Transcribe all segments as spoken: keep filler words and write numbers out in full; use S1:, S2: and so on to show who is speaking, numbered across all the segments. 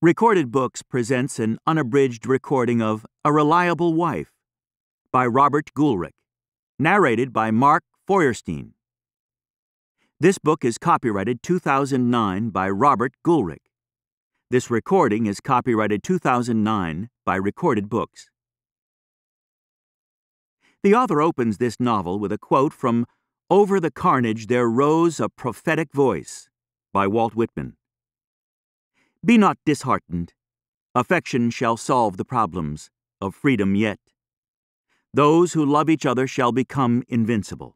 S1: Recorded Books presents an unabridged recording of A Reliable Wife by Robert Goolrick, narrated by Mark Feuerstein. This book is copyrighted two thousand nine by Robert Goolrick. This recording is copyrighted two thousand nine by Recorded Books. The author opens this novel with a quote from Over the Carnage There Rose a Prophetic Voice by Walt Whitman. Be not disheartened. Affection shall solve the problems of freedom yet. Those who love each other shall become invincible.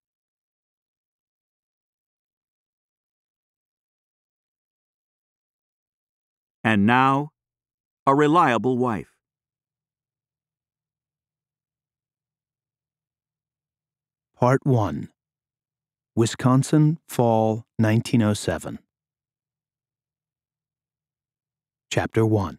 S1: And now, A Reliable Wife.
S2: Part one. Wisconsin, Fall nineteen oh seven. Chapter one.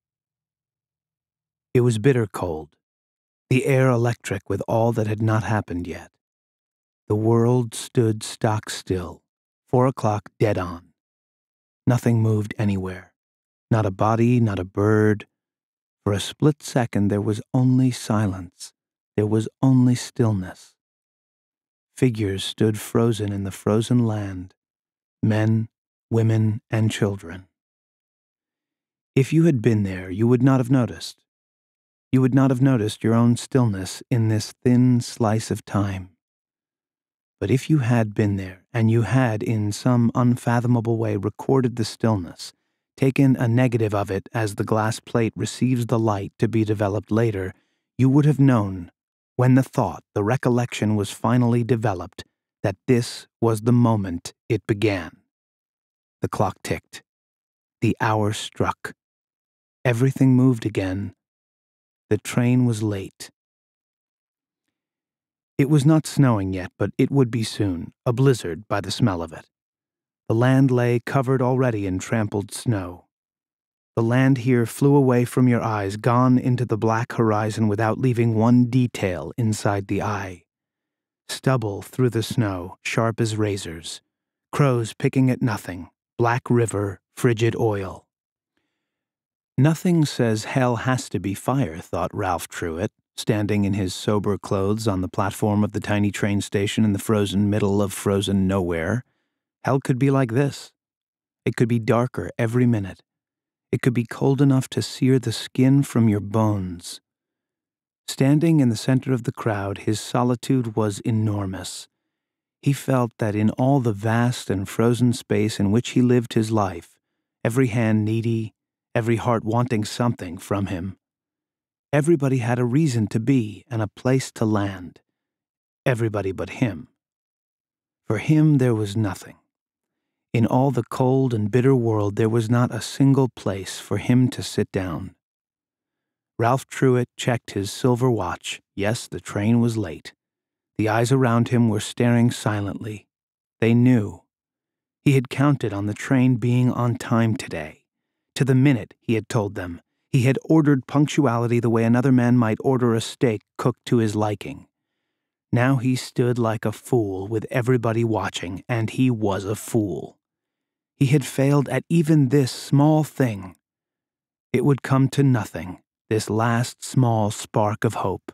S2: It was bitter cold, the air electric with all that had not happened yet. The world stood stock still, four o'clock dead on. Nothing moved anywhere, not a body, not a bird. For a split second there was only silence, there was only stillness. Figures stood frozen in the frozen land, men, women, and children. If you had been there, you would not have noticed. You would not have noticed your own stillness in this thin slice of time. But if you had been there, and you had in some unfathomable way recorded the stillness, taken a negative of it as the glass plate receives the light to be developed later, you would have known, when the thought, the recollection was finally developed, that this was the moment it began. The clock ticked. The hour struck. Everything moved again. The train was late. It was not snowing yet, but it would be soon, a blizzard by the smell of it. The land lay covered already in trampled snow. The land here flew away from your eyes, gone into the black horizon without leaving one detail inside the eye. Stubble through the snow, sharp as razors. Crows picking at nothing. Black river, frigid oil. Nothing says hell has to be fire, thought Ralph Truett, standing in his sober clothes on the platform of the tiny train station in the frozen middle of frozen nowhere. Hell could be like this. It could be darker every minute. It could be cold enough to sear the skin from your bones. Standing in the center of the crowd, his solitude was enormous. He felt that in all the vast and frozen space in which he lived his life, every hand needy, every heart wanting something from him, everybody had a reason to be and a place to land. Everybody but him. For him there was nothing. In all the cold and bitter world there was not a single place for him to sit down. Ralph Truett checked his silver watch. Yes, the train was late. The eyes around him were staring silently. They knew. He had counted on the train being on time today. To the minute, he had told them. He had ordered punctuality the way another man might order a steak cooked to his liking. Now he stood like a fool with everybody watching, and he was a fool. He had failed at even this small thing. It would come to nothing, this last small spark of hope.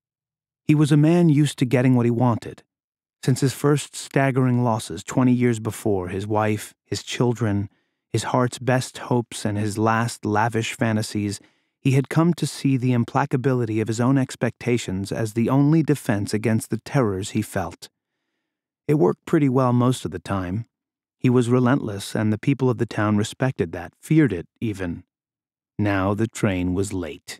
S2: He was a man used to getting what he wanted. Since his first staggering losses twenty years before, his wife, his children, his heart's best hopes, and his last lavish fantasies, he had come to see the implacability of his own expectations as the only defense against the terrors he felt. It worked pretty well most of the time. He was relentless, and the people of the town respected that, feared it even. Now the train was late.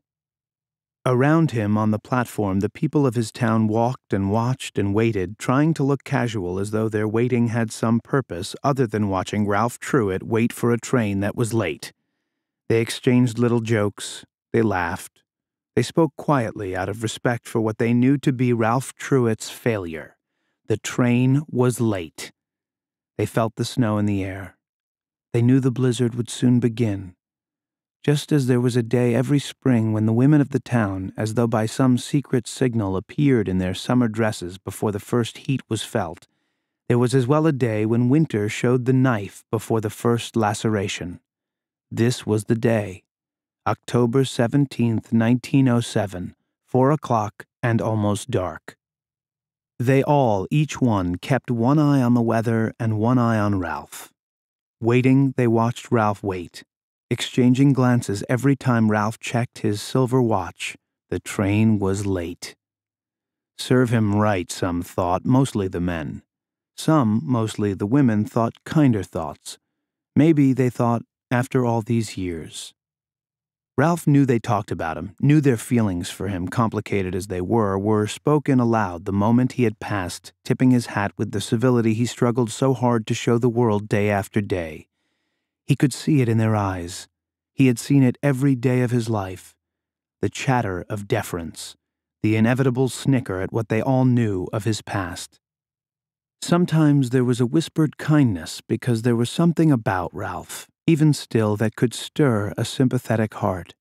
S2: Around him on the platform, the people of his town walked and watched and waited, trying to look casual as though their waiting had some purpose other than watching Ralph Truett wait for a train that was late. They exchanged little jokes. They laughed. They spoke quietly out of respect for what they knew to be Ralph Truett's failure. The train was late. They felt the snow in the air. They knew the blizzard would soon begin. Just as there was a day every spring when the women of the town, as though by some secret signal, appeared in their summer dresses before the first heat was felt, there was as well a day when winter showed the knife before the first laceration. This was the day. October seventeenth, nineteen oh seven, four o'clock and almost dark. They all, each one, kept one eye on the weather and one eye on Ralph. Waiting, they watched Ralph wait, exchanging glances every time Ralph checked his silver watch. The train was late. Serve him right, some thought, mostly the men. Some, mostly the women, thought kinder thoughts. Maybe they thought, after all these years. Ralph knew they talked about him, knew their feelings for him, complicated as they were, were spoken aloud the moment he had passed, tipping his hat with the civility he struggled so hard to show the world day after day. He could see it in their eyes. He had seen it every day of his life. The chatter of deference, the inevitable snicker at what they all knew of his past. Sometimes there was a whispered kindness because there was something about Ralph, even still, that could stir a sympathetic heart.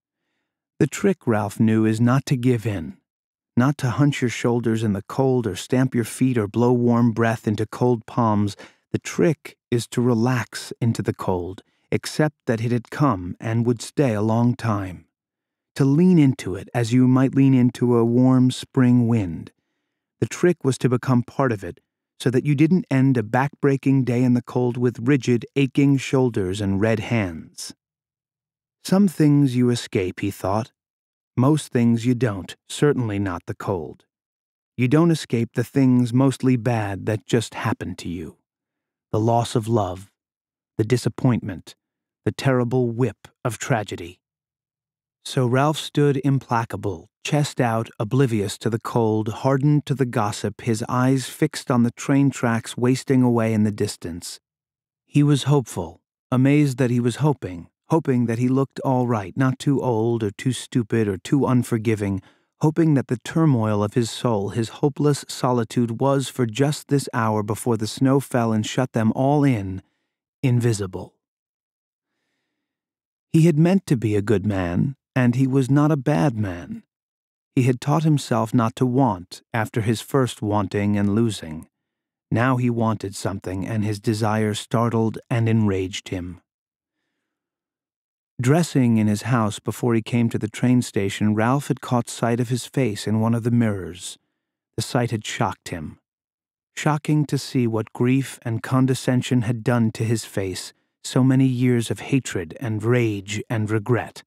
S2: The trick, Ralph knew, is not to give in, not to hunch your shoulders in the cold or stamp your feet or blow warm breath into cold palms. The trick is to relax into the cold, accept that it had come and would stay a long time, to lean into it as you might lean into a warm spring wind. The trick was to become part of it, so that you didn't end a back-breaking day in the cold with rigid, aching shoulders and red hands. Some things you escape, he thought. Most things you don't, certainly not the cold. You don't escape the things mostly bad that just happen to you. The loss of love, the disappointment, the terrible whip of tragedy. So Ralph stood implacable, chest out, oblivious to the cold, hardened to the gossip, his eyes fixed on the train tracks wasting away in the distance. He was hopeful, amazed that he was hoping, hoping that he looked all right, not too old or too stupid or too unforgiving, hoping that the turmoil of his soul, his hopeless solitude was, for just this hour before the snow fell and shut them all in, invisible. He had meant to be a good man, and he was not a bad man. He had taught himself not to want after his first wanting and losing. Now he wanted something, and his desire startled and enraged him. Dressing in his house before he came to the train station, Ralph had caught sight of his face in one of the mirrors. The sight had shocked him. Shocking to see what grief and condescension had done to his face, so many years of hatred and rage and regret.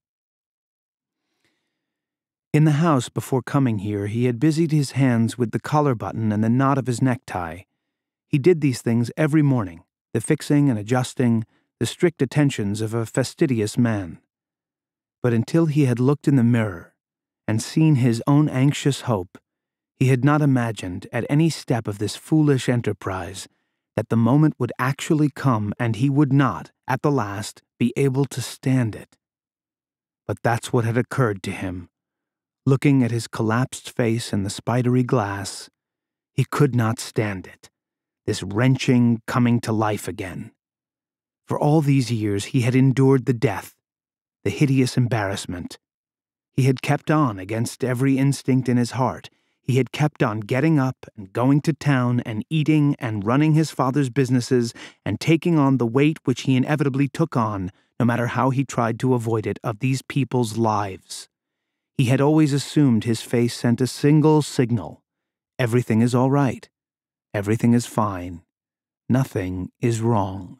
S2: In the house before coming here, he had busied his hands with the collar button and the knot of his necktie. He did these things every morning, the fixing and adjusting, the strict attentions of a fastidious man. But until he had looked in the mirror and seen his own anxious hope, he had not imagined at any step of this foolish enterprise that the moment would actually come and he would not, at the last, be able to stand it. But that's what had occurred to him. Looking at his collapsed face in the spidery glass, he could not stand it, this wrenching coming to life again. For all these years he had endured the death, the hideous embarrassment. He had kept on against every instinct in his heart. He had kept on getting up and going to town and eating and running his father's businesses and taking on the weight which he inevitably took on, no matter how he tried to avoid it, of these people's lives. He had always assumed his face sent a single signal. Everything is all right. Everything is fine. Nothing is wrong.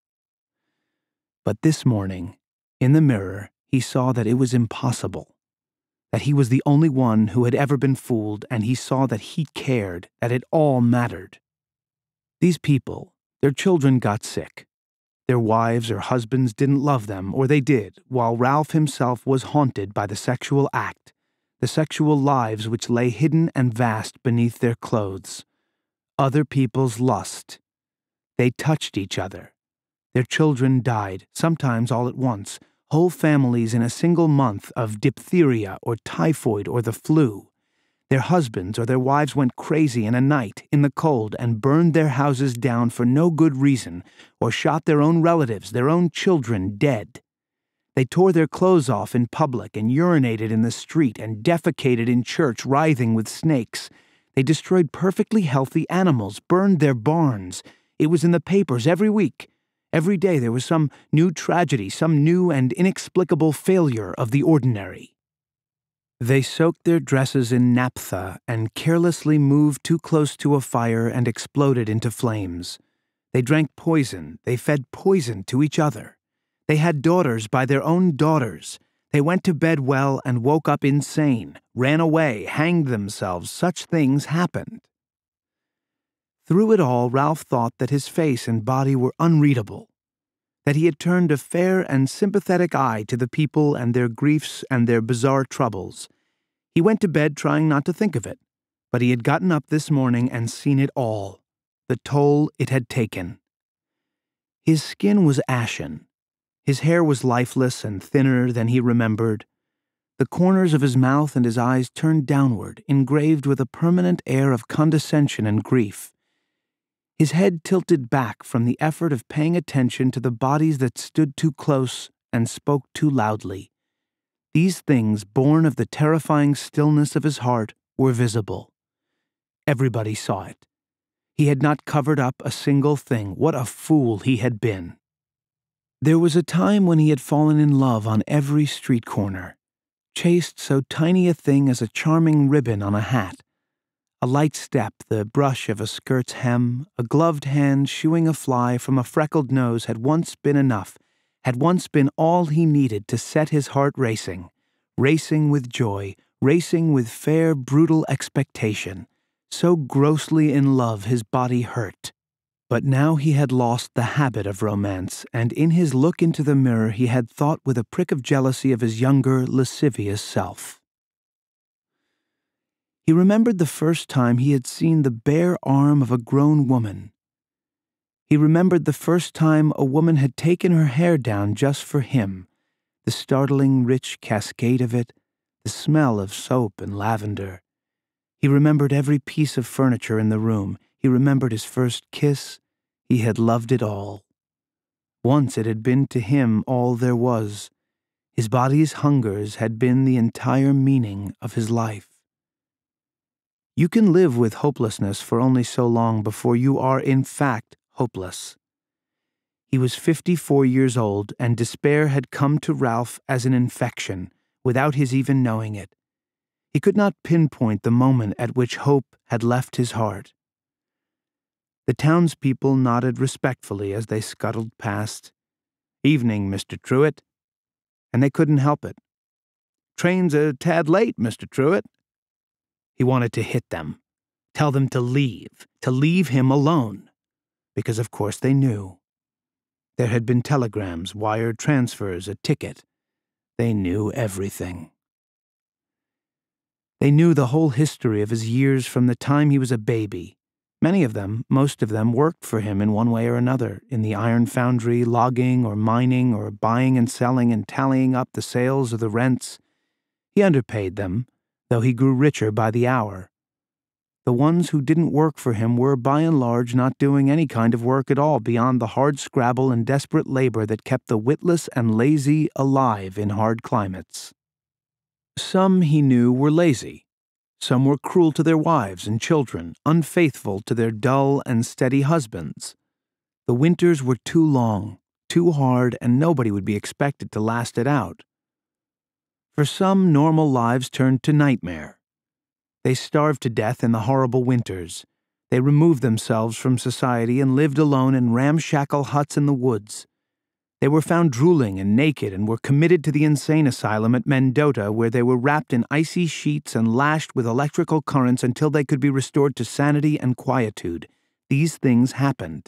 S2: But this morning, in the mirror, he saw that it was impossible, that he was the only one who had ever been fooled, and he saw that he cared, that it all mattered. These people, their children got sick. Their wives or husbands didn't love them, or they did, while Ralph himself was haunted by the sexual act, the sexual lives which lay hidden and vast beneath their clothes. Other people's lust. They touched each other. Their children died, sometimes all at once, whole families in a single month of diphtheria or typhoid or the flu. Their husbands or their wives went crazy in a night, in the cold, and burned their houses down for no good reason, or shot their own relatives, their own children, dead. They tore their clothes off in public and urinated in the street and defecated in church, writhing with snakes. They destroyed perfectly healthy animals, burned their barns. It was in the papers every week. Every day there was some new tragedy, some new and inexplicable failure of the ordinary. They soaked their dresses in naphtha and carelessly moved too close to a fire and exploded into flames. They drank poison. They fed poison to each other. They had daughters by their own daughters. They went to bed well and woke up insane, ran away, hanged themselves. Such things happened. Through it all, Ralph thought that his face and body were unreadable, that he had turned a fair and sympathetic eye to the people and their griefs and their bizarre troubles. He went to bed trying not to think of it, but he had gotten up this morning and seen it all, the toll it had taken. His skin was ashen. His hair was lifeless and thinner than he remembered. The corners of his mouth and his eyes turned downward, engraved with a permanent air of condescension and grief. His head tilted back from the effort of paying attention to the bodies that stood too close and spoke too loudly. These things, born of the terrifying stillness of his heart, were visible. Everybody saw it. He had not covered up a single thing. What a fool he had been. There was a time when he had fallen in love on every street corner, chased so tiny a thing as a charming ribbon on a hat. A light step, the brush of a skirt's hem, a gloved hand shooing a fly from a freckled nose had once been enough, had once been all he needed to set his heart racing, racing with joy, racing with fair, brutal expectation. So grossly in love his body hurt. But now he had lost the habit of romance, and in his look into the mirror he had thought with a prick of jealousy of his younger, lascivious self. He remembered the first time he had seen the bare arm of a grown woman. He remembered the first time a woman had taken her hair down just for him, the startling rich cascade of it, the smell of soap and lavender. He remembered every piece of furniture in the room. He remembered his first kiss. He had loved it all. Once it had been to him all there was. His body's hungers had been the entire meaning of his life. You can live with hopelessness for only so long before you are in fact hopeless. He was fifty-four years old, and despair had come to Ralph as an infection, without his even knowing it. He could not pinpoint the moment at which hope had left his heart. The townspeople nodded respectfully as they scuttled past. "Evening, Mister Truitt." And they couldn't help it. "Train's a tad late, Mister Truitt." He wanted to hit them, tell them to leave, to leave him alone, because of course they knew. There had been telegrams, wired transfers, a ticket. They knew everything. They knew the whole history of his years from the time he was a baby. Many of them, most of them, worked for him in one way or another, in the iron foundry, logging or mining or buying and selling and tallying up the sales or the rents. He underpaid them, though he grew richer by the hour. The ones who didn't work for him were, by and large, not doing any kind of work at all beyond the hard scrabble and desperate labor that kept the witless and lazy alive in hard climates. Some, he knew, were lazy. Some were cruel to their wives and children, unfaithful to their dull and steady husbands. The winters were too long, too hard, and nobody would be expected to last it out. For some, normal lives turned to nightmare. They starved to death in the horrible winters. They removed themselves from society and lived alone in ramshackle huts in the woods. They were found drooling and naked and were committed to the insane asylum at Mendota, where they were wrapped in icy sheets and lashed with electrical currents until they could be restored to sanity and quietude. These things happened.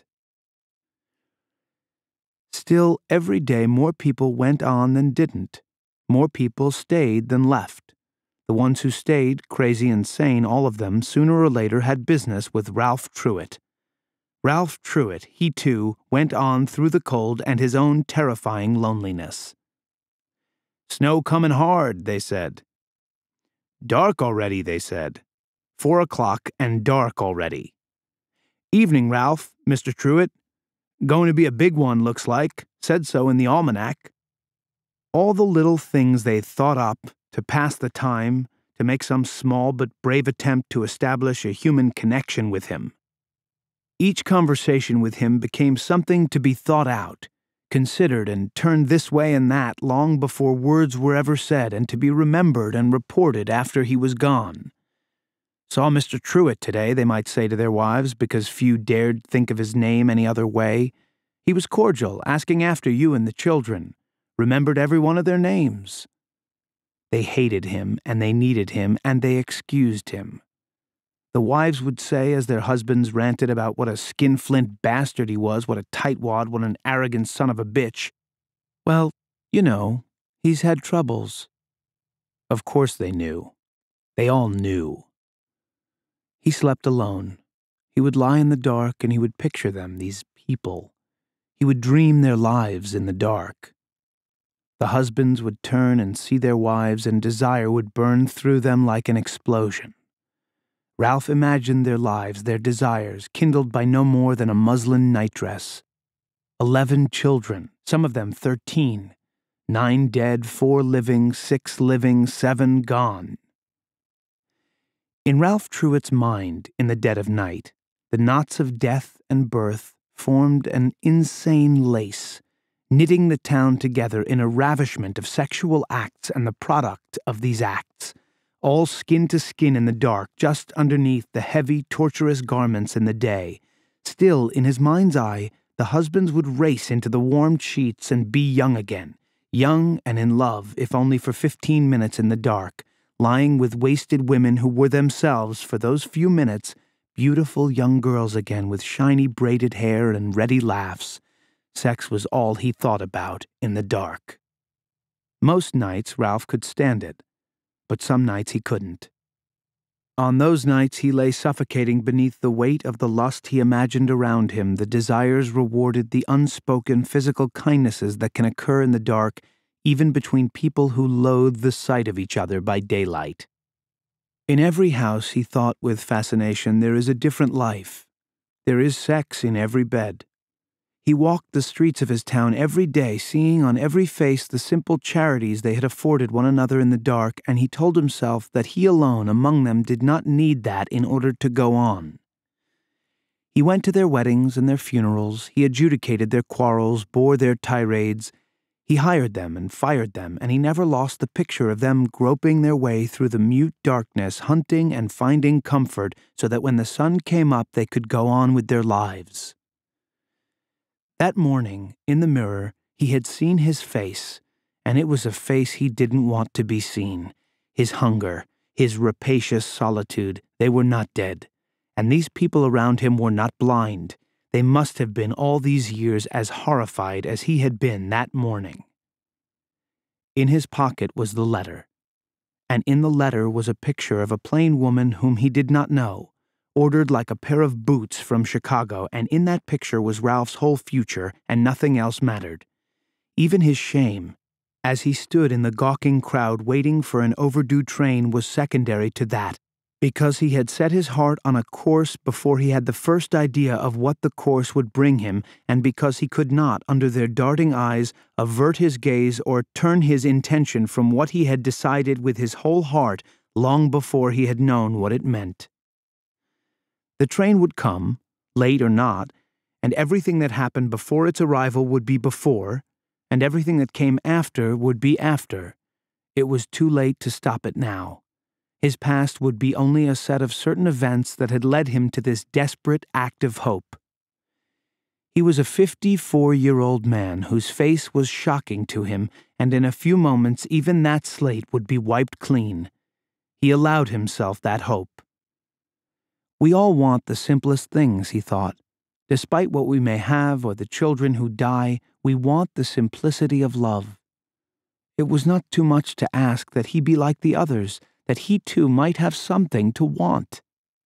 S2: Still, every day more people went on than didn't. More people stayed than left. The ones who stayed, crazy and sane, all of them, sooner or later had business with Ralph Truitt. Ralph Truitt, he too, went on through the cold and his own terrifying loneliness. "Snow comin' hard," they said. "Dark already," they said. Four o'clock and dark already. "Evening, Ralph, Mister Truitt. Going to be a big one, looks like. Said so in the almanac." All the little things they thought up to pass the time, to make some small but brave attempt to establish a human connection with him. Each conversation with him became something to be thought out, considered and turned this way and that long before words were ever said, and to be remembered and reported after he was gone. "Saw Mister Truitt today," they might say to their wives, because few dared think of his name any other way. "He was cordial, asking after you and the children. Remembered every one of their names." They hated him, and they needed him, and they excused him. The wives would say, as their husbands ranted about what a skinflint bastard he was, what a tightwad, what an arrogant son of a bitch, "Well, you know, he's had troubles." Of course they knew. They all knew. He slept alone. He would lie in the dark and he would picture them, these people. He would dream their lives in the dark. The husbands would turn and see their wives, and desire would burn through them like an explosion. Ralph imagined their lives, their desires, kindled by no more than a muslin nightdress. Eleven children, some of them thirteen. Nine dead, four living, six living, seven gone. In Ralph Truitt's mind, in the dead of night, the knots of death and birth formed an insane lace, knitting the town together in a ravishment of sexual acts and the product of these acts, all skin to skin in the dark, just underneath the heavy, torturous garments in the day. Still, in his mind's eye, the husbands would race into the warmed sheets and be young again, young and in love, if only for fifteen minutes in the dark, lying with wasted women who were themselves, for those few minutes, beautiful young girls again with shiny braided hair and ready laughs. Sex was all he thought about in the dark. Most nights Ralph could stand it, but some nights he couldn't. On those nights he lay suffocating beneath the weight of the lust he imagined around him. The desires rewarded the unspoken physical kindnesses that can occur in the dark, even between people who loathe the sight of each other by daylight. In every house, he thought with fascination, there is a different life. There is sex in every bed. He walked the streets of his town every day, seeing on every face the simple charities they had afforded one another in the dark, and he told himself that he alone among them did not need that in order to go on. He went to their weddings and their funerals, he adjudicated their quarrels, bore their tirades, he hired them and fired them, and he never lost the picture of them groping their way through the mute darkness, hunting and finding comfort, so that when the sun came up they could go on with their lives. That morning, in the mirror, he had seen his face, and it was a face he didn't want to be seen. His hunger, his rapacious solitude, they were not dead. And these people around him were not blind. They must have been all these years as horrified as he had been that morning. In his pocket was the letter, and in the letter was a picture of a plain woman whom he did not know, ordered like a pair of boots from Chicago, and in that picture was Ralph's whole future, and nothing else mattered. Even his shame, as he stood in the gawking crowd waiting for an overdue train, was secondary to that, because he had set his heart on a course before he had the first idea of what the course would bring him, and because he could not, under their darting eyes, avert his gaze or turn his intention from what he had decided with his whole heart long before he had known what it meant. The train would come, late or not, and everything that happened before its arrival would be before, and everything that came after would be after. It was too late to stop it now. His past would be only a set of certain events that had led him to this desperate act of hope. He was a fifty-four-year-old man whose face was shocking to him, and in a few moments even that slate would be wiped clean. He allowed himself that hope. We all want the simplest things, he thought. Despite what we may have or the children who die, we want the simplicity of love. It was not too much to ask that he be like the others, that he too might have something to want.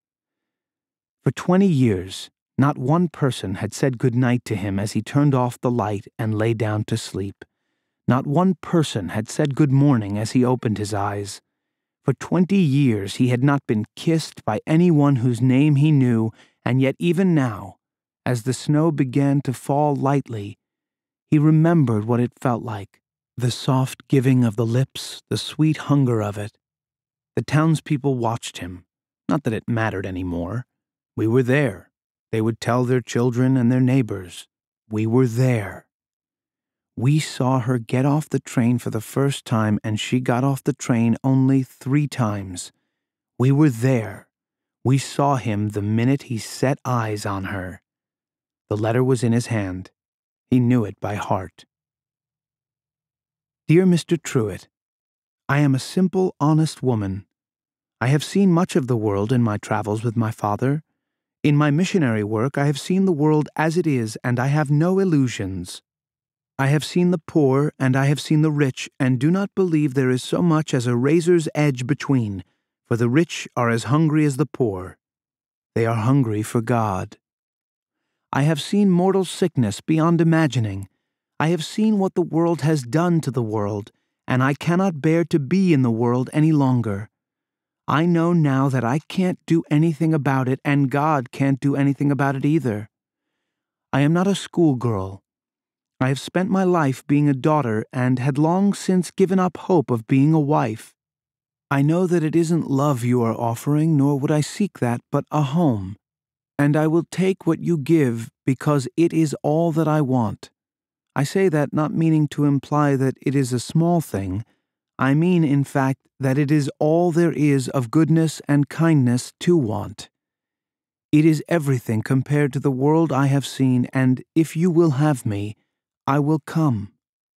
S2: For twenty years, not one person had said good night to him as he turned off the light and lay down to sleep. Not one person had said good morning as he opened his eyes. For twenty years he had not been kissed by anyone whose name he knew, and yet even now, as the snow began to fall lightly, he remembered what it felt like, the soft giving of the lips, the sweet hunger of it. The townspeople watched him. Not that it mattered any more. We were there. They would tell their children and their neighbors. We were there. We saw her get off the train for the first time, and she got off the train only three times. We were there. We saw him the minute he set eyes on her. The letter was in his hand. He knew it by heart. Dear Mister Truitt, I am a simple, honest woman. I have seen much of the world in my travels with my father. In my missionary work, I have seen the world as it is, and I have no illusions. I have seen the poor, and I have seen the rich, and do not believe there is so much as a razor's edge between, for the rich are as hungry as the poor. They are hungry for God. I have seen mortal sickness beyond imagining. I have seen what the world has done to the world, and I cannot bear to be in the world any longer. I know now that I can't do anything about it, and God can't do anything about it either. I am not a schoolgirl. I have spent my life being a daughter and had long since given up hope of being a wife. I know that it isn't love you are offering, nor would I seek that, but a home. And I will take what you give because it is all that I want. I say that not meaning to imply that it is a small thing. I mean, in fact, that it is all there is of goodness and kindness to want. It is everything compared to the world I have seen, and if you will have me, I will come.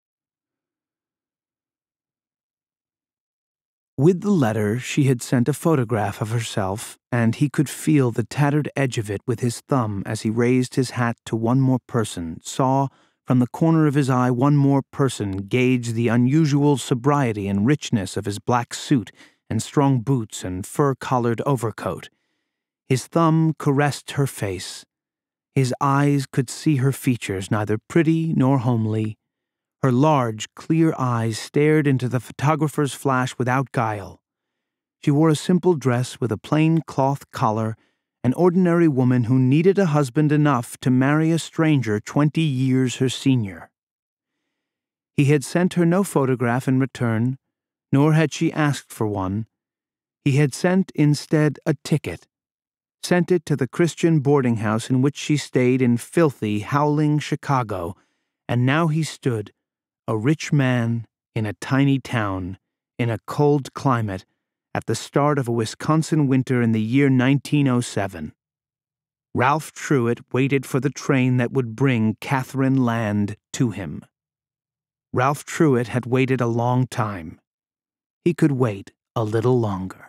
S2: With the letter, she had sent a photograph of herself, and he could feel the tattered edge of it with his thumb as he raised his hat to one more person, saw, from the corner of his eye, one more person gauge the unusual sobriety and richness of his black suit and strong boots and fur-collared overcoat. His thumb caressed her face. His eyes could see her features, neither pretty nor homely. Her large, clear eyes stared into the photographer's flash without guile. She wore a simple dress with a plain cloth collar, an ordinary woman who needed a husband enough to marry a stranger twenty years her senior. He had sent her no photograph in return, nor had she asked for one. He had sent instead a ticket, sent it to the Christian boarding house in which she stayed in filthy, howling Chicago, and now he stood, a rich man in a tiny town, in a cold climate, at the start of a Wisconsin winter in the year nineteen oh seven. Ralph Truitt waited for the train that would bring Catherine Land to him. Ralph Truitt had waited a long time. He could wait a little longer.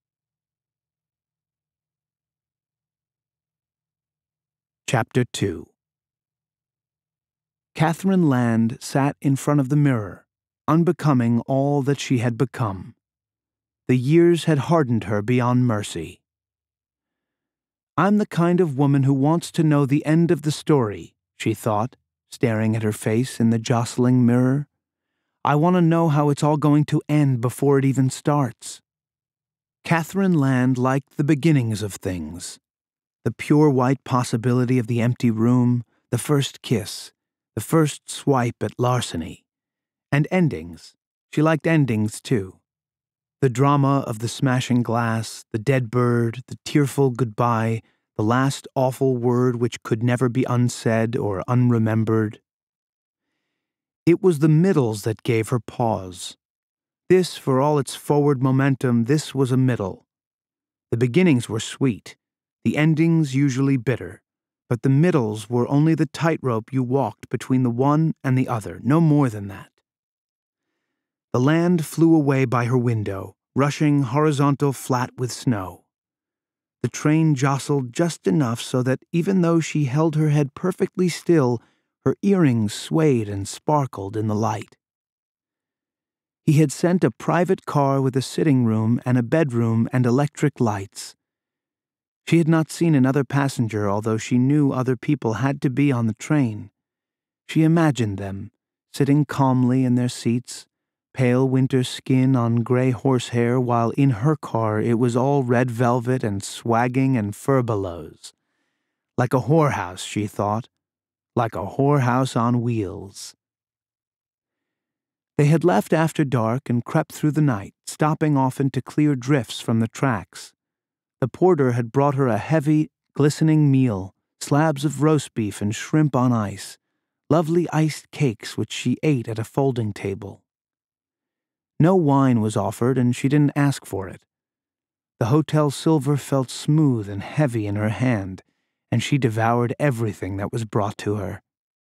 S2: Chapter two. Catherine Land sat in front of the mirror, unbecoming all that she had become. The years had hardened her beyond mercy. I'm the kind of woman who wants to know the end of the story, she thought, staring at her face in the jostling mirror. I want to know how it's all going to end before it even starts. Catherine Land liked the beginnings of things. The pure white possibility of the empty room, the first kiss, the first swipe at larceny. And endings. She liked endings, too. The drama of the smashing glass, the dead bird, the tearful goodbye, the last awful word which could never be unsaid or unremembered. It was the middles that gave her pause. This, for all its forward momentum, this was a middle. The beginnings were sweet, the endings usually bitter, but the middles were only the tightrope you walked between the one and the other, no more than that. The land flew away by her window, rushing horizontal flat with snow. The train jostled just enough so that even though she held her head perfectly still, her earrings swayed and sparkled in the light. He had sent a private car with a sitting room and a bedroom and electric lights. She had not seen another passenger, although she knew other people had to be on the train. She imagined them, sitting calmly in their seats, pale winter skin on gray horsehair, while in her car it was all red velvet and swagging and furbelows. Like a whorehouse, she thought. Like a whorehouse on wheels. They had left after dark and crept through the night, stopping often to clear drifts from the tracks. The porter had brought her a heavy, glistening meal, slabs of roast beef and shrimp on ice, lovely iced cakes which she ate at a folding table. No wine was offered, and she didn't ask for it. The hotel silver felt smooth and heavy in her hand, and she devoured everything that was brought to her.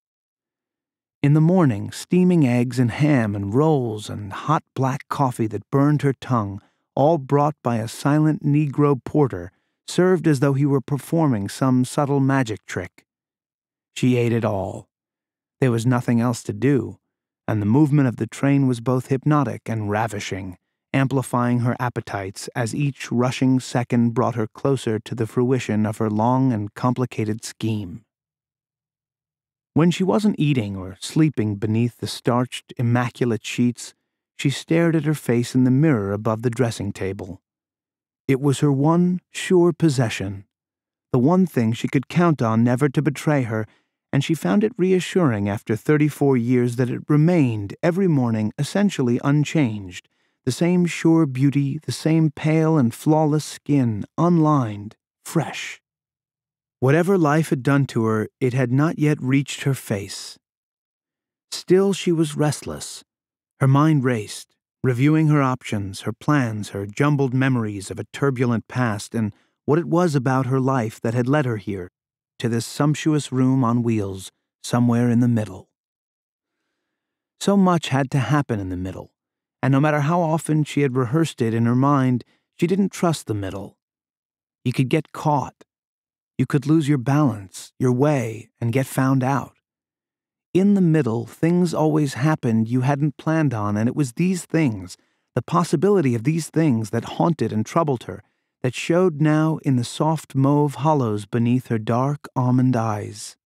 S2: In the morning, steaming eggs and ham and rolls and hot black coffee that burned her tongue, all brought by a silent Negro porter, served as though he were performing some subtle magic trick. She ate it all. There was nothing else to do, and the movement of the train was both hypnotic and ravishing, amplifying her appetites as each rushing second brought her closer to the fruition of her long and complicated scheme. When she wasn't eating or sleeping beneath the starched, immaculate sheets, she stared at her face in the mirror above the dressing table. It was her one sure possession, the one thing she could count on never to betray her, and she found it reassuring after thirty-four years that it remained every morning essentially unchanged, the same sure beauty, the same pale and flawless skin, unlined, fresh. Whatever life had done to her, it had not yet reached her face. Still she was restless. Her mind raced, reviewing her options, her plans, her jumbled memories of a turbulent past, and what it was about her life that had led her here, to this sumptuous room on wheels, somewhere in the middle. So much had to happen in the middle, and no matter how often she had rehearsed it in her mind, she didn't trust the middle. You could get caught. You could lose your balance, your way, and get found out. In the middle, things always happened you hadn't planned on, and it was these things, the possibility of these things that haunted and troubled her, that showed now in the soft mauve hollows beneath her dark almond eyes.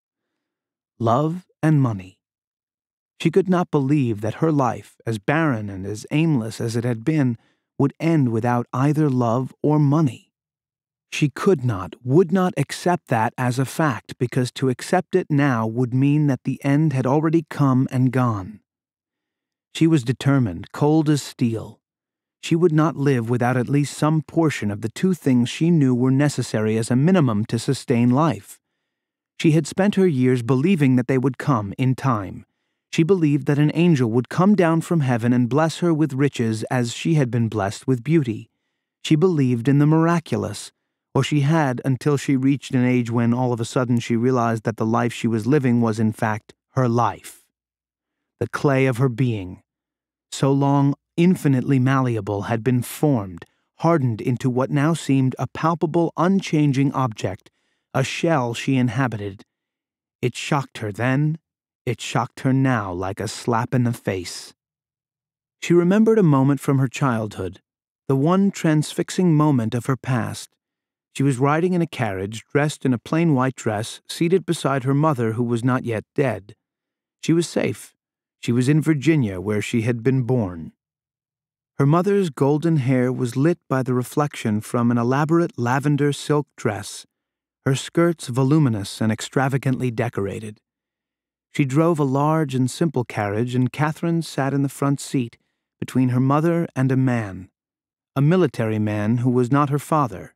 S2: Love and money. She could not believe that her life, as barren and as aimless as it had been, would end without either love or money. She could not, would not accept that as a fact, because to accept it now would mean that the end had already come and gone. She was determined, cold as steel. She would not live without at least some portion of the two things she knew were necessary as a minimum to sustain life. She had spent her years believing that they would come in time. She believed that an angel would come down from heaven and bless her with riches as she had been blessed with beauty. She believed in the miraculous, or she had until she reached an age when all of a sudden she realized that the life she was living was in fact her life. The clay of her being, so long infinitely malleable, had been formed, hardened into what now seemed a palpable, unchanging object, a shell she inhabited. It shocked her then, it shocked her now like a slap in the face. She remembered a moment from her childhood, the one transfixing moment of her past. She was riding in a carriage, dressed in a plain white dress, seated beside her mother who was not yet dead. She was safe. She was in Virginia, where she had been born. Her mother's golden hair was lit by the reflection from an elaborate lavender silk dress, her skirts voluminous and extravagantly decorated. She drove a large and simple carriage, and Catherine sat in the front seat, between her mother and a man, a military man who was not her father.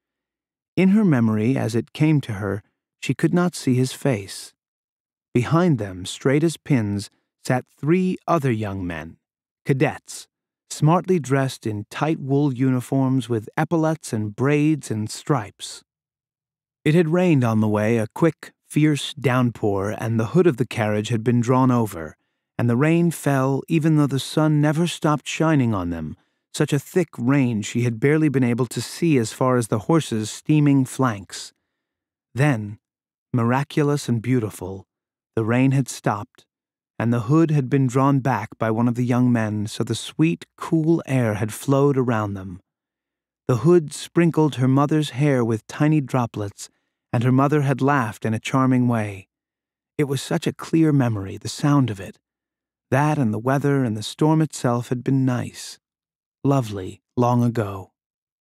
S2: In her memory, as it came to her, she could not see his face. Behind them, straight as pins, sat three other young men, cadets, smartly dressed in tight wool uniforms with epaulets and braids and stripes. It had rained on the way, a quick, fierce downpour, and the hood of the carriage had been drawn over, and the rain fell even though the sun never stopped shining on them, such a thick rain she had barely been able to see as far as the horses' steaming flanks. Then, miraculous and beautiful, the rain had stopped, and the hood had been drawn back by one of the young men, so the sweet, cool air had flowed around them. The hood sprinkled her mother's hair with tiny droplets, and her mother had laughed in a charming way. It was such a clear memory, the sound of it. That and the weather and the storm itself had been nice, lovely, long ago.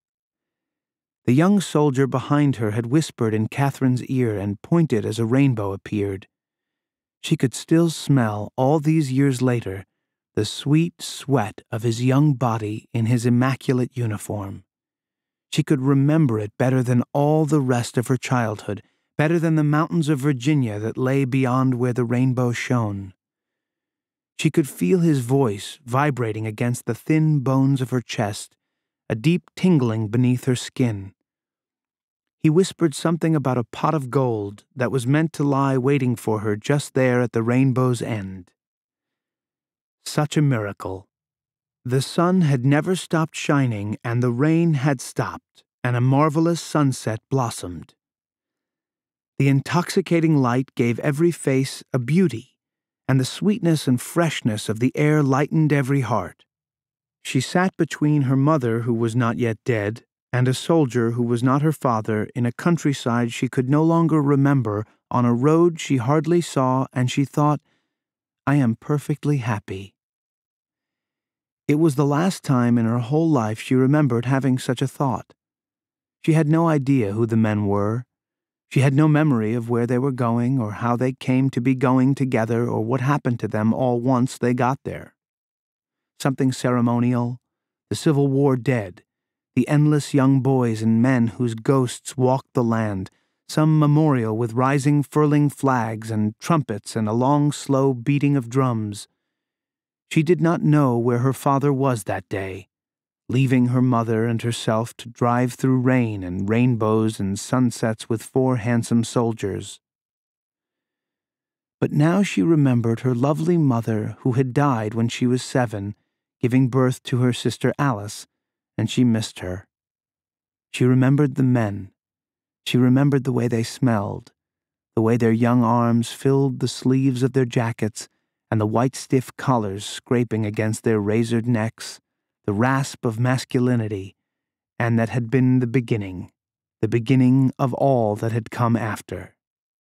S2: The young soldier behind her had whispered in Catherine's ear and pointed as a rainbow appeared. She could still smell, all these years later, the sweet sweat of his young body in his immaculate uniform. She could remember it better than all the rest of her childhood, better than the mountains of Virginia that lay beyond where the rainbow shone. She could feel his voice vibrating against the thin bones of her chest, a deep tingling beneath her skin. He whispered something about a pot of gold that was meant to lie waiting for her just there at the rainbow's end. Such a miracle. The sun had never stopped shining, and the rain had stopped, and a marvelous sunset blossomed. The intoxicating light gave every face a beauty, and the sweetness and freshness of the air lightened every heart. She sat between her mother, who was not yet dead, and a soldier who was not her father, in a countryside she could no longer remember, on a road she hardly saw, and she thought, "I am perfectly happy." It was the last time in her whole life she remembered having such a thought. She had no idea who the men were. She had no memory of where they were going, or how they came to be going together, or what happened to them all once they got there. Something ceremonial, the Civil War dead, the endless young boys and men whose ghosts walked the land, some memorial with rising furling flags and trumpets and a long slow beating of drums. She did not know where her father was that day, leaving her mother and herself to drive through rain and rainbows and sunsets with four handsome soldiers. But now she remembered her lovely mother who had died when she was seven, giving birth to her sister Alice, and she missed her. She remembered the men. She remembered the way they smelled, the way their young arms filled the sleeves of their jackets, and the white stiff collars scraping against their razored necks, the rasp of masculinity, and that had been the beginning, the beginning of all that had come after.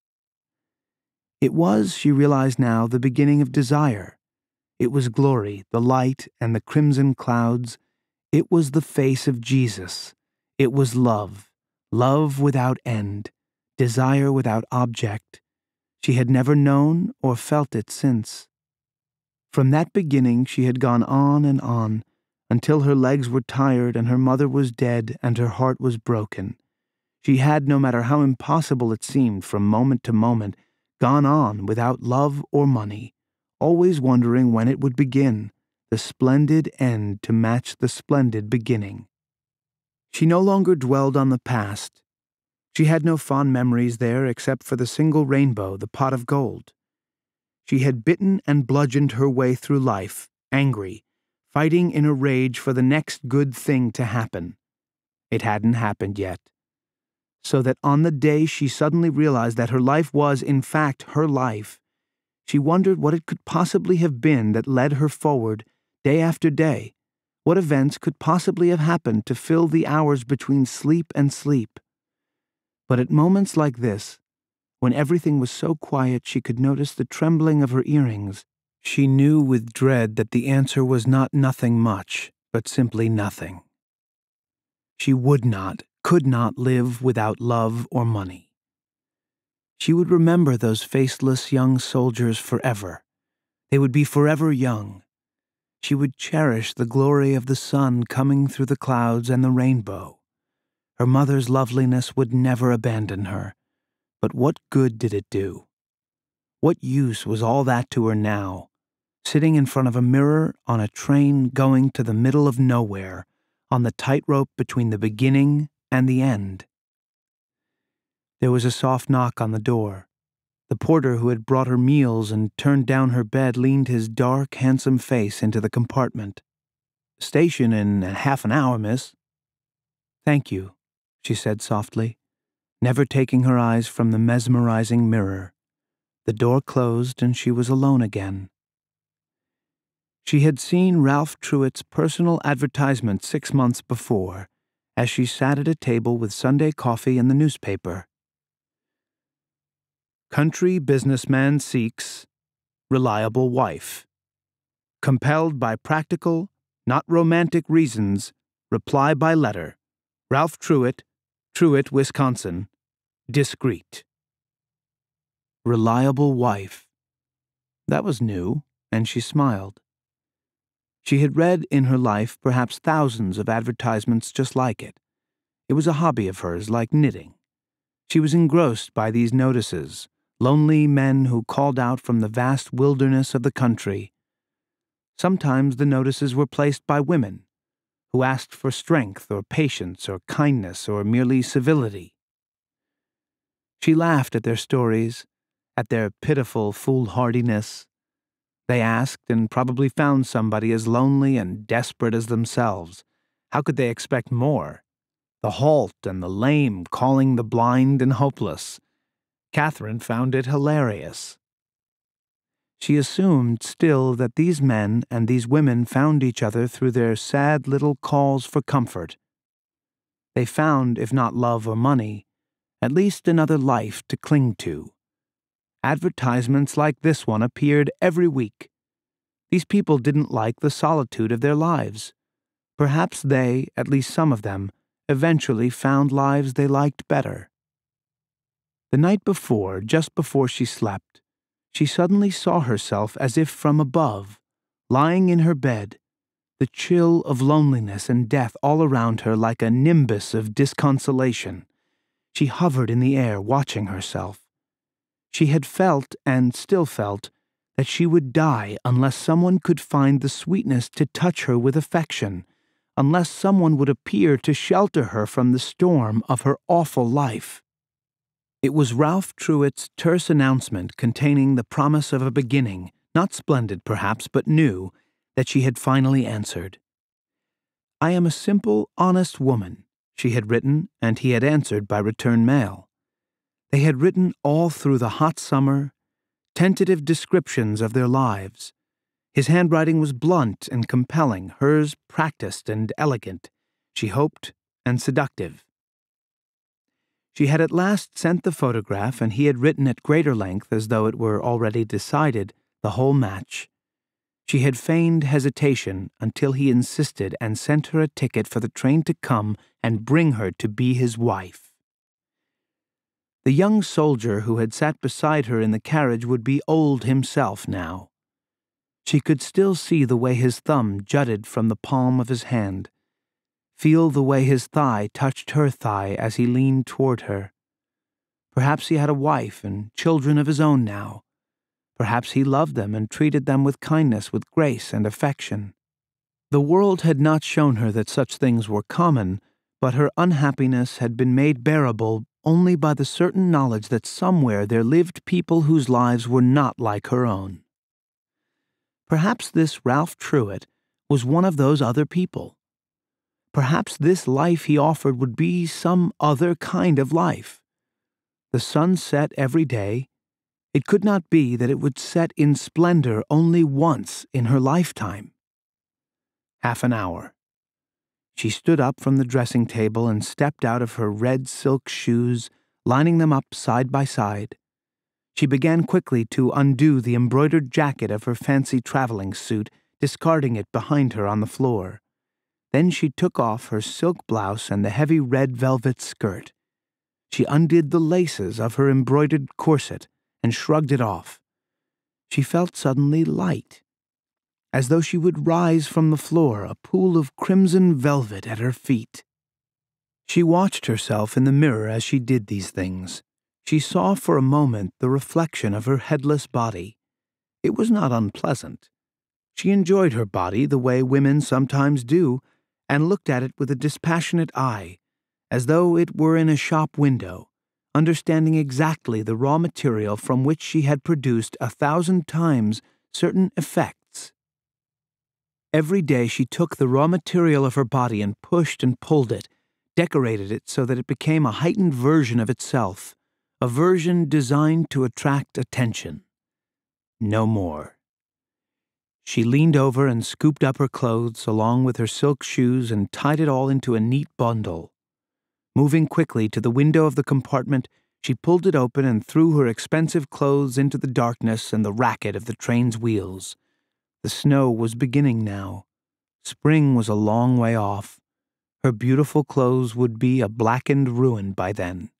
S2: It was, she realized now, the beginning of desire. It was glory, the light, and the crimson clouds. It was the face of Jesus. It was love, love without end, desire without object. She had never known or felt it since. From that beginning she had gone on and on, until her legs were tired and her mother was dead and her heart was broken. She had, no matter how impossible it seemed from moment to moment, gone on without love or money, always wondering when it would begin, the splendid end to match the splendid beginning. She no longer dwelled on the past. She had no fond memories there except for the single rainbow, the pot of gold. She had bitten and bludgeoned her way through life, angry, fighting in a rage for the next good thing to happen. It hadn't happened yet. So that on the day she suddenly realized that her life was, in fact, her life, she wondered what it could possibly have been that led her forward, day after day. What events could possibly have happened to fill the hours between sleep and sleep? But at moments like this, when everything was so quiet she could notice the trembling of her earrings, she knew with dread that the answer was not nothing much, but simply nothing. She would not, could not live without love or money. She would remember those faceless young soldiers forever. They would be forever young. She would cherish the glory of the sun coming through the clouds and the rainbow. Her mother's loveliness would never abandon her. But what good did it do? What use was all that to her now, sitting in front of a mirror on a train going to the middle of nowhere, on the tightrope between the beginning and the end? There was a soft knock on the door. The porter who had brought her meals and turned down her bed leaned his dark, handsome face into the compartment. "Station in half an hour, miss." "Thank you," she said softly, never taking her eyes from the mesmerizing mirror. The door closed and she was alone again. She had seen Ralph Truett's personal advertisement six months before, as she sat at a table with Sunday coffee and the newspaper. Country businessman seeks reliable wife. Compelled by practical, not romantic reasons, reply by letter. Ralph Truett, Truett, Wisconsin. Discreet. Reliable wife. That was new, and she smiled. She had read in her life perhaps thousands of advertisements just like it. It was a hobby of hers, like knitting. She was engrossed by these notices, lonely men who called out from the vast wilderness of the country. Sometimes the notices were placed by women, who asked for strength or patience or kindness or merely civility. She laughed at their stories, at their pitiful foolhardiness. They asked and probably found somebody as lonely and desperate as themselves. How could they expect more? The halt and the lame calling the blind and hopeless. Catherine found it hilarious. She assumed still that these men and these women found each other through their sad little calls for comfort. They found, if not love or money, at least another life to cling to. Advertisements like this one appeared every week. These people didn't like the solitude of their lives. Perhaps they, at least some of them, eventually found lives they liked better. The night before, just before she slept, she suddenly saw herself as if from above, lying in her bed, the chill of loneliness and death all around her like a nimbus of disconsolation. She hovered in the air, watching herself. She had felt, and still felt, that she would die unless someone could find the sweetness to touch her with affection, unless someone would appear to shelter her from the storm of her awful life. It was Ralph Truett's terse announcement containing the promise of a beginning, not splendid perhaps, but new, that she had finally answered. "I am a simple, honest woman," she had written, and he had answered by return mail. They had written all through the hot summer, tentative descriptions of their lives. His handwriting was blunt and compelling, hers practiced and elegant, she hoped, and seductive. She had at last sent the photograph, and he had written at greater length, as though it were already decided, the whole match. She had feigned hesitation until he insisted and sent her a ticket for the train to come and bring her to be his wife. The young soldier who had sat beside her in the carriage would be old himself now. She could still see the way his thumb jutted from the palm of his hand, feel the way his thigh touched her thigh as he leaned toward her. Perhaps he had a wife and children of his own now. Perhaps he loved them and treated them with kindness, with grace and affection. The world had not shown her that such things were common, but her unhappiness had been made bearable only by the certain knowledge that somewhere there lived people whose lives were not like her own. Perhaps this Ralph Truett was one of those other people. Perhaps this life he offered would be some other kind of life. The sun set every day. It could not be that it would set in splendor only once in her lifetime. Half an hour. She stood up from the dressing table and stepped out of her red silk shoes, lining them up side by side. She began quickly to undo the embroidered jacket of her fancy traveling suit, discarding it behind her on the floor. Then she took off her silk blouse and the heavy red velvet skirt. She undid the laces of her embroidered corset and shrugged it off. She felt suddenly light, as though she would rise from the floor, a pool of crimson velvet at her feet. She watched herself in the mirror as she did these things. She saw for a moment the reflection of her headless body. It was not unpleasant. She enjoyed her body the way women sometimes do, and looked at it with a dispassionate eye, as though it were in a shop window, understanding exactly the raw material from which she had produced a thousand times certain effects. Every day she took the raw material of her body and pushed and pulled it, decorated it so that it became a heightened version of itself, a version designed to attract attention. No more. She leaned over and scooped up her clothes along with her silk shoes and tied it all into a neat bundle. Moving quickly to the window of the compartment, she pulled it open and threw her expensive clothes into the darkness and the racket of the train's wheels. The snow was beginning now. Spring was a long way off. Her beautiful clothes would be a blackened ruin by then.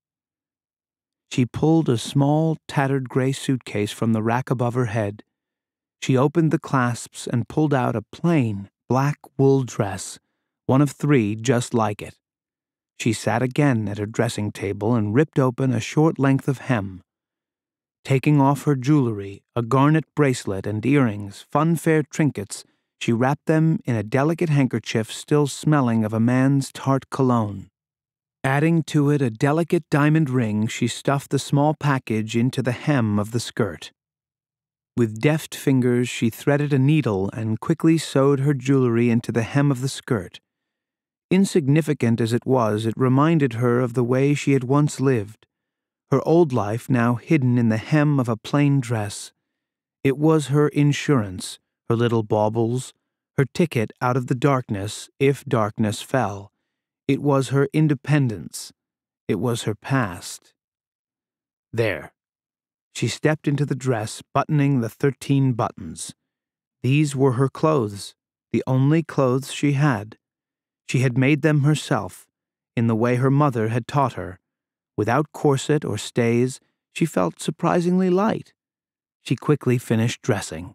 S2: She pulled a small, tattered gray suitcase from the rack above her head. She opened the clasps and pulled out a plain, black wool dress, one of three just like it. She sat again at her dressing table and ripped open a short length of hem. Taking off her jewelry, a garnet bracelet and earrings, funfair trinkets, she wrapped them in a delicate handkerchief still smelling of a man's tart cologne. Adding to it a delicate diamond ring, she stuffed the small package into the hem of the skirt. With deft fingers, she threaded a needle and quickly sewed her jewelry into the hem of the skirt. Insignificant as it was, it reminded her of the way she had once lived, her old life now hidden in the hem of a plain dress. It was her insurance, her little baubles, her ticket out of the darkness if darkness fell. It was her independence. It was her past. There. She stepped into the dress, buttoning the thirteen buttons. These were her clothes, the only clothes she had. She had made them herself, in the way her mother had taught her. Without corset or stays, she felt surprisingly light. She quickly finished dressing.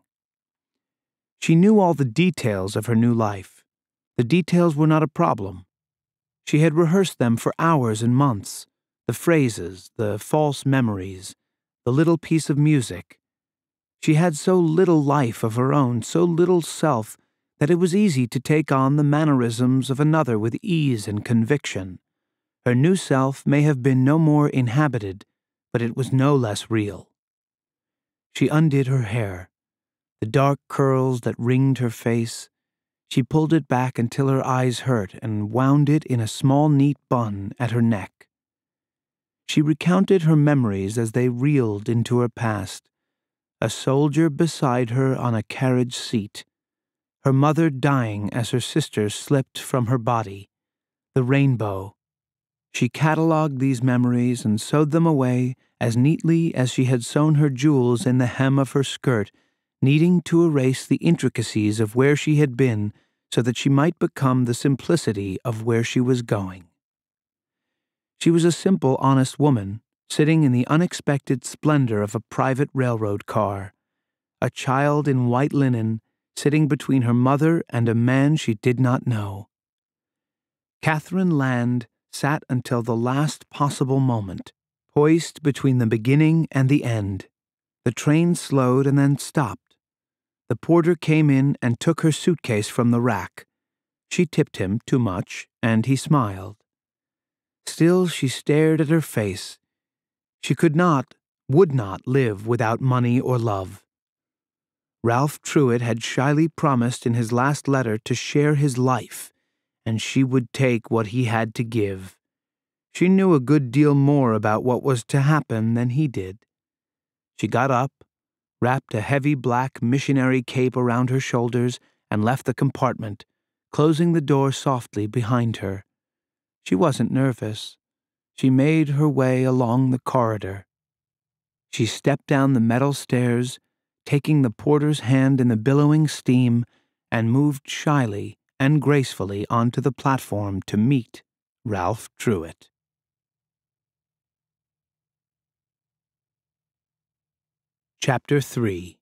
S2: She knew all the details of her new life. The details were not a problem. She had rehearsed them for hours and months, the phrases, the false memories, the little piece of music. She had so little life of her own, so little self, that it was easy to take on the mannerisms of another with ease and conviction. Her new self may have been no more inhabited, but it was no less real. She undid her hair, the dark curls that ringed her face. She pulled it back until her eyes hurt and wound it in a small neat bun at her neck. She recounted her memories as they reeled into her past. A soldier beside her on a carriage seat. Her mother dying as her sister slipped from her body. The rainbow. She catalogued these memories and sewed them away as neatly as she had sewn her jewels in the hem of her skirt, needing to erase the intricacies of where she had been so that she might become the simplicity of where she was going. She was a simple, honest woman, sitting in the unexpected splendor of a private railroad car, a child in white linen, sitting between her mother and a man she did not know. Catherine Land sat until the last possible moment, poised between the beginning and the end. The train slowed and then stopped. The porter came in and took her suitcase from the rack. She tipped him too much, and he smiled. Still she stared at her face. She could not, would not live without money or love. Ralph Truitt had shyly promised in his last letter to share his life, and she would take what he had to give. She knew a good deal more about what was to happen than he did. She got up, wrapped a heavy black missionary cape around her shoulders, and left the compartment, closing the door softly behind her. She wasn't nervous. She made her way along the corridor. She stepped down the metal stairs, taking the porter's hand in the billowing steam, and moved shyly and gracefully onto the platform to meet Ralph Truitt. Chapter three.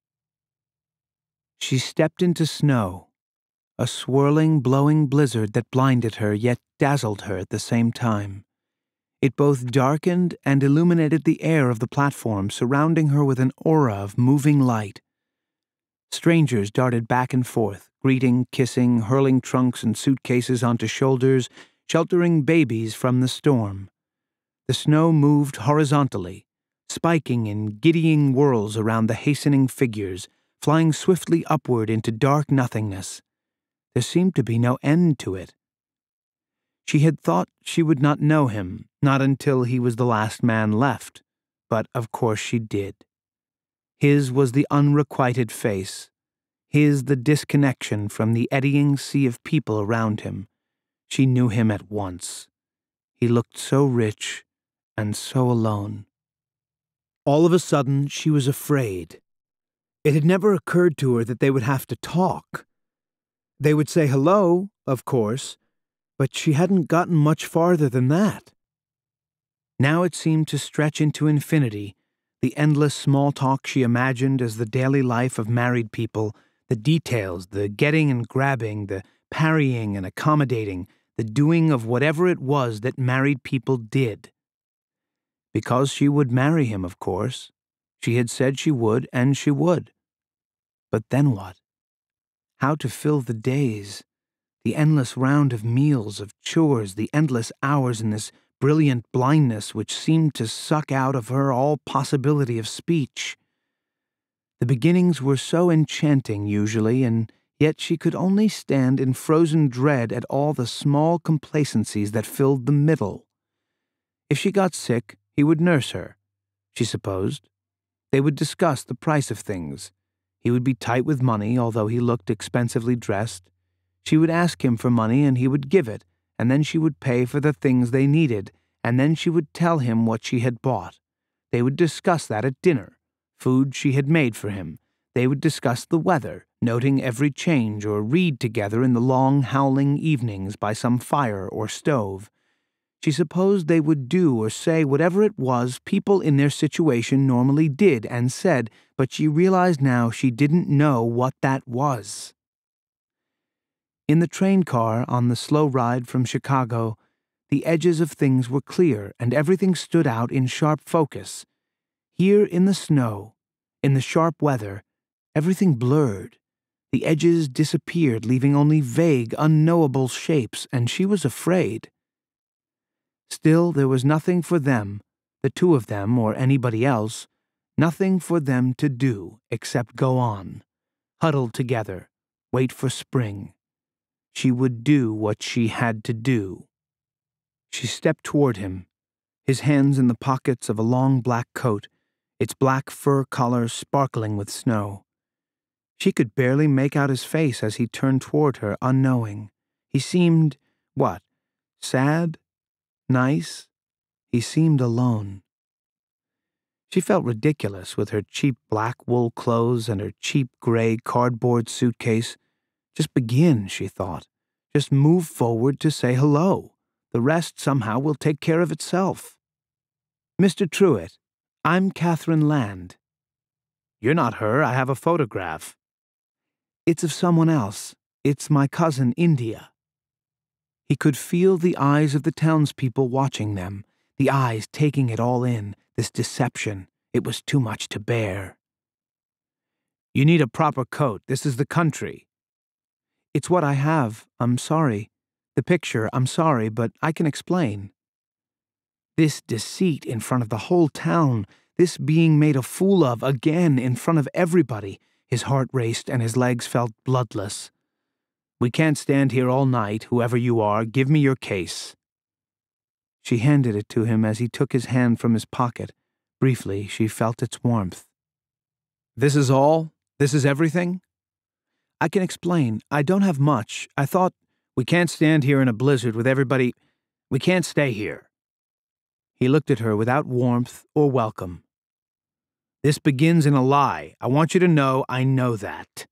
S2: She stepped into snow, a swirling, blowing blizzard that blinded her yet dazzled her at the same time. It both darkened and illuminated the air of the platform, surrounding her with an aura of moving light. Strangers darted back and forth, greeting, kissing, hurling trunks and suitcases onto shoulders, sheltering babies from the storm. The snow moved horizontally, spiking in giddying whirls around the hastening figures, flying swiftly upward into dark nothingness. There seemed to be no end to it. She had thought she would not know him, not until he was the last man left, but of course she did. His was the unrequited face, his the disconnection from the eddying sea of people around him. She knew him at once. He looked so rich and so alone. All of a sudden, she was afraid. It had never occurred to her that they would have to talk. They would say hello, of course, but she hadn't gotten much farther than that. Now it seemed to stretch into infinity, the endless small talk she imagined as the daily life of married people, the details, the getting and grabbing, the parrying and accommodating, the doing of whatever it was that married people did. Because she would marry him, of course. She had said she would, and she would. But then what? How to fill the days? The endless round of meals, of chores, the endless hours in this brilliant blindness which seemed to suck out of her all possibility of speech. The beginnings were so enchanting, usually, and yet she could only stand in frozen dread at all the small complacencies that filled the middle. If she got sick, he would nurse her, she supposed. They would discuss the price of things. He would be tight with money, although he looked expensively dressed. She would ask him for money, and he would give it, and then she would pay for the things they needed, and then she would tell him what she had bought. They would discuss that at dinner, food she had made for him. They would discuss the weather, noting every change, or read together in the long, howling evenings by some fire or stove. She supposed they would do or say whatever it was people in their situation normally did and said, but she realized now she didn't know what that was. In the train car on the slow ride from Chicago, the edges of things were clear and everything stood out in sharp focus. Here in the snow, in the sharp weather, everything blurred. The edges disappeared, leaving only vague, unknowable shapes, and she was afraid. Still, there was nothing for them, the two of them or anybody else, nothing for them to do except go on, huddled together, wait for spring. She would do what she had to do. She stepped toward him, his hands in the pockets of a long black coat, its black fur collar sparkling with snow. She could barely make out his face as he turned toward her, unknowing. He seemed, what, sad? Nice? He seemed alone. She felt ridiculous with her cheap black wool clothes and her cheap gray cardboard suitcase. Just begin, she thought. Just move forward to say hello. The rest somehow will take care of itself. Mister Truitt, I'm Catherine Land. You're not her. I have a photograph. It's of someone else. It's my cousin, India. He could feel the eyes of the townspeople watching them, the eyes taking it all in, this deception. It was too much to bear. You need a proper coat. This is the country. It's what I have. I'm sorry. The picture, I'm sorry, but I can explain. This deceit in front of the whole town, this being made a fool of again in front of everybody. His heart raced and his legs felt bloodless. We can't stand here all night, whoever you are. Give me your case. She handed it to him as he took his hand from his pocket. Briefly, she felt its warmth. This is all? This is everything? I can explain. I don't have much. I thought, we can't stand here in a blizzard with everybody. We can't stay here. He looked at her without warmth or welcome. This begins in a lie. I want you to know I know that.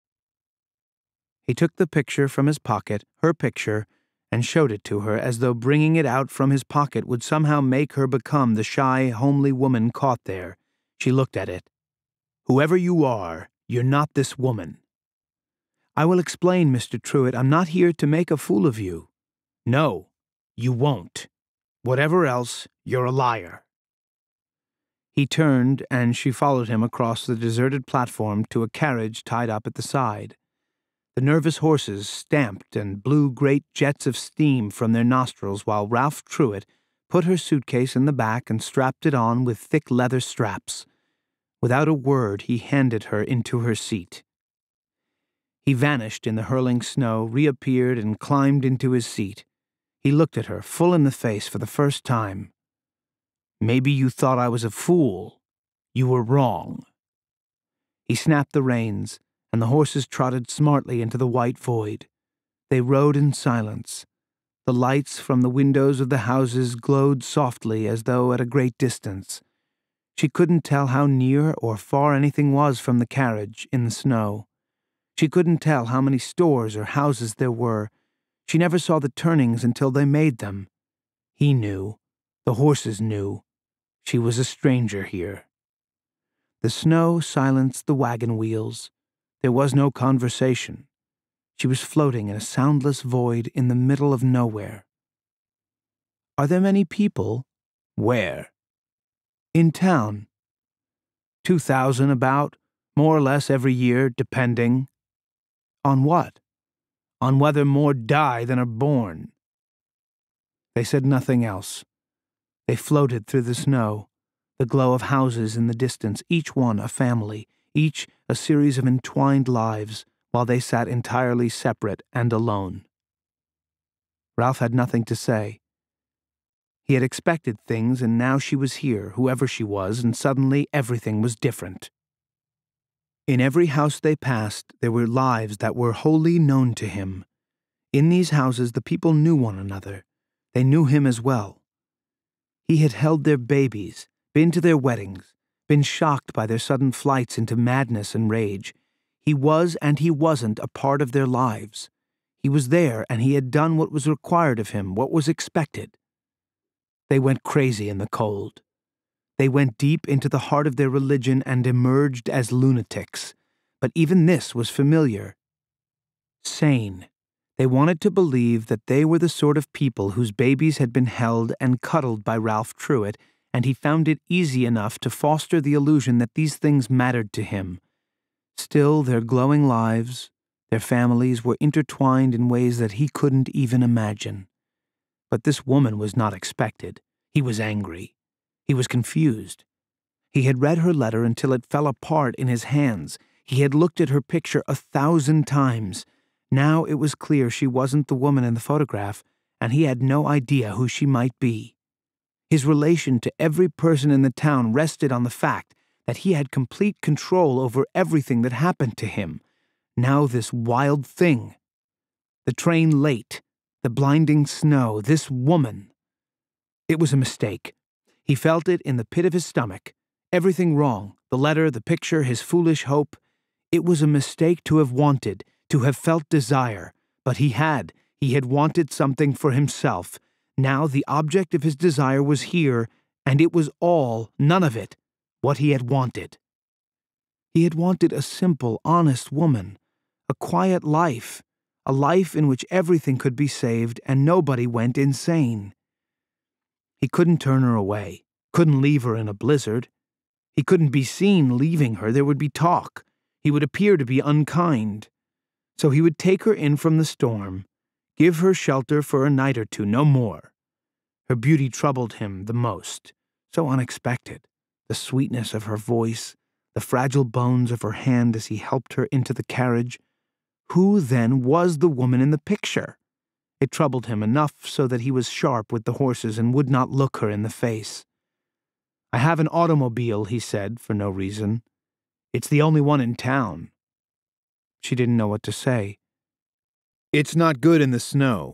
S2: He took the picture from his pocket, her picture, and showed it to her as though bringing it out from his pocket would somehow make her become the shy, homely woman caught there. She looked at it. Whoever you are, you're not this woman. I will explain, Mister Truitt. I'm not here to make a fool of you. No, you won't. Whatever else, you're a liar. He turned, and she followed him across the deserted platform to a carriage tied up at the side. The nervous horses stamped and blew great jets of steam from their nostrils while Ralph Truitt put her suitcase in the back and strapped it on with thick leather straps. Without a word, he handed her into her seat. He vanished in the hurling snow, reappeared, and climbed into his seat. He looked at her full in the face for the first time. Maybe you thought I was a fool. You were wrong. He snapped the reins, and the horses trotted smartly into the white void. They rode in silence. The lights from the windows of the houses glowed softly as though at a great distance. She couldn't tell how near or far anything was from the carriage in the snow. She couldn't tell how many stores or houses there were. She never saw the turnings until they made them. He knew. The horses knew. She was a stranger here. The snow silenced the wagon wheels. There was no conversation. She was floating in a soundless void in the middle of nowhere. Are there many people? Where? In town. Two thousand about, more or less every year, depending. On what? On whether more die than are born. They said nothing else. They floated through the snow, the glow of houses in the distance, each one a family, each a series of entwined lives, while they sat entirely separate and alone. Ralph had nothing to say. He had expected things, and now she was here, whoever she was, and suddenly everything was different. In every house they passed, there were lives that were wholly known to him. In these houses the people knew one another. They knew him as well. He had held their babies, been to their weddings, been shocked by their sudden flights into madness and rage. He was and he wasn't a part of their lives. He was there, and he had done what was required of him, what was expected. They went crazy in the cold. They went deep into the heart of their religion and emerged as lunatics. But even this was familiar. Sane. They wanted to believe that they were the sort of people whose babies had been held and cuddled by Ralph Truett, and he found it easy enough to foster the illusion that these things mattered to him. Still, their glowing lives, their families were intertwined in ways that he couldn't even imagine. But this woman was not expected. He was angry. He was confused. He had read her letter until it fell apart in his hands. He had looked at her picture a thousand times. Now it was clear she wasn't the woman in the photograph, and he had no idea who she might be. His relation to every person in the town rested on the fact that he had complete control over everything that happened to him. Now this wild thing. The train late. The blinding snow, this woman. It was a mistake. He felt it in the pit of his stomach. Everything wrong, the letter, the picture, his foolish hope. It was a mistake to have wanted, to have felt desire. But he had. He had wanted something for himself. Now the object of his desire was here, and it was all, none of it, what he had wanted. He had wanted a simple, honest woman, a quiet life, a life in which everything could be saved and nobody went insane. He couldn't turn her away, couldn't leave her in a blizzard. He couldn't be seen leaving her. There would be talk. He would appear to be unkind. So he would take her in from the storm, give her shelter for a night or two, no more. Her beauty troubled him the most, so unexpected. The sweetness of her voice, the fragile bones of her hand as he helped her into the carriage. Who, then, was the woman in the picture? It troubled him enough so that he was sharp with the horses and would not look her in the face. "I have an automobile," he said, for no reason. "It's the only one in town." She didn't know what to say. "It's not good in the snow."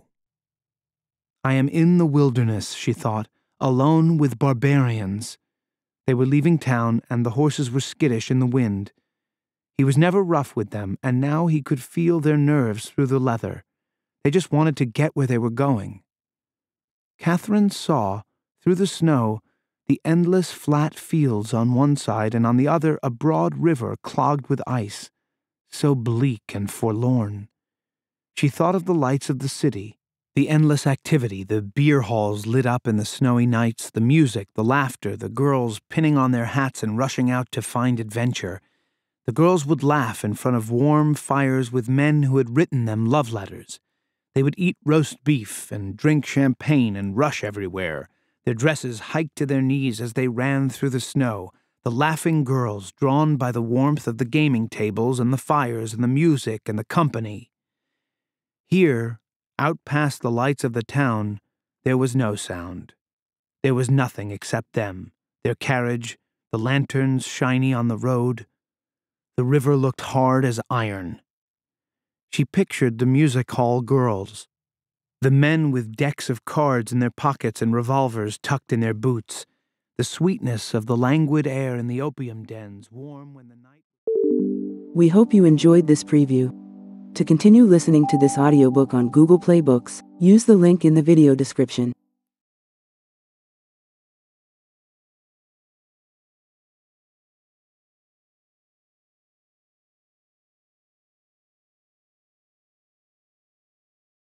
S2: I am in the wilderness, she thought, alone with barbarians. They were leaving town, and the horses were skittish in the wind. He was never rough with them, and now he could feel their nerves through the leather. They just wanted to get where they were going. Catherine saw, through the snow, the endless flat fields on one side, and on the other a broad river clogged with ice, so bleak and forlorn. She thought of the lights of the city, the endless activity, the beer halls lit up in the snowy nights, the music, the laughter, the girls pinning on their hats and rushing out to find adventure. The girls would laugh in front of warm fires with men who had written them love letters. They would eat roast beef and drink champagne and rush everywhere, their dresses hiked to their knees as they ran through the snow, the laughing girls drawn by the warmth of the gaming tables and the fires and the music and the company. Here, out past the lights of the town, there was no sound. There was nothing except them, their carriage, the lanterns shiny on the road. The river looked hard as iron. She pictured the music hall girls, the men with decks of cards in their pockets and revolvers tucked in their boots, the sweetness of the languid air in the opium dens, warm when the night...
S3: We hope you enjoyed this preview. To continue listening to this audiobook on Google Play Books, use the link in the video description.